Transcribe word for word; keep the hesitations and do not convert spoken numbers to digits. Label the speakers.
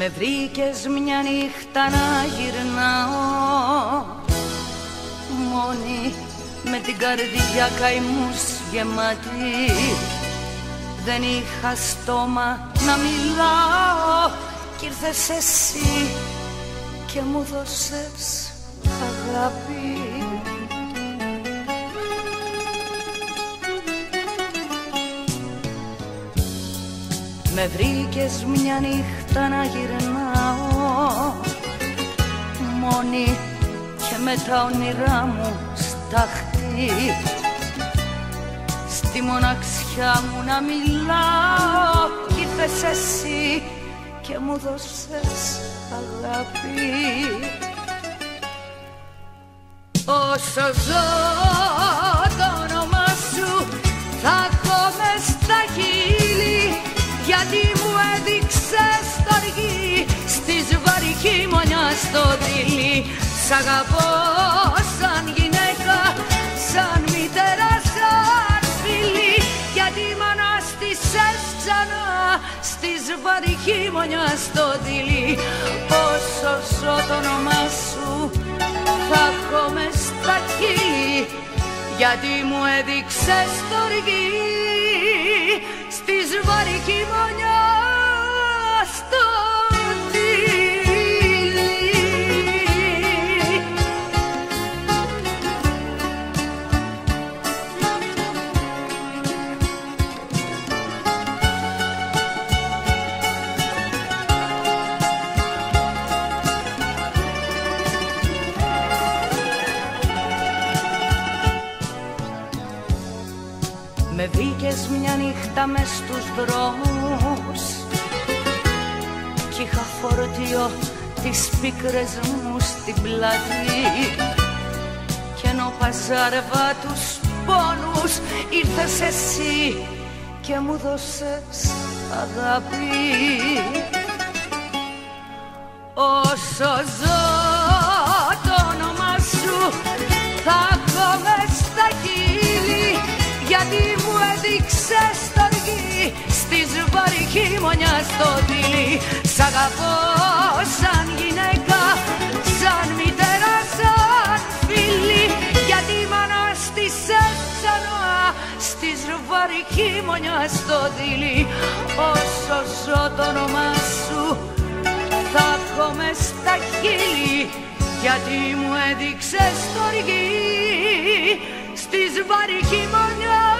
Speaker 1: Με βρήκες μια νύχτα να γυρνάω μόνη, με την καρδιά καημούς γεμάτη. Δεν είχα στόμα να μιλάω κι ήρθες εσύ και μου δώσες αγάπη. Με βρήκες μια νύχτα να γυρνάω μόνη και με τα όνειρά μου στάχτη. Στη μοναξιά μου να μιλάω κι ήρθες εσύ και μου δώσες αγάπη. Όσο ζω το όνομά σου θα έχω μες στα χείλη, γιατί μου έδειξες το αργή στη ζβαρή χειμωνιά στο δίλη. Σ' αγαπώ σαν γυναίκα, σαν μητέρα, σαν φίλη, γιατί μ' ανάστησες ξανά στη ζβαρή χειμωνιά στο δίλη. Όσο ζω το όνομά σου θα έχω μες στα χείλη, γιατί μου έδειξες το αργή στη ζβαρή χειμωνιά στο δίλη. Με βρήκες μια νύχτα μες στους δρόμους κι είχα φορτίο τις πίκρες μου στην πλάτη, κι ενώ παζάρευα τους πόνους ήρθες εσύ και μου δώσες αγάπη. Όσο ζω το όνομά σου θα έχω μες στα χείλη, γιατί μου έδειξες το αργή στη ζβαρή χειμωνιά στο δίλη. Σ' αγαπώ σαν γυναίκα, σαν μητέρα, σαν φίλη, γιατί μ' ανάστησες ξανά στη ζβαρή χειμωνιά στο δίλη. Όσο ζω το όνομά σου θα έχω μες στα χείλη, γιατί μου έδειξες το αργή στη ζβαρή χειμωνιά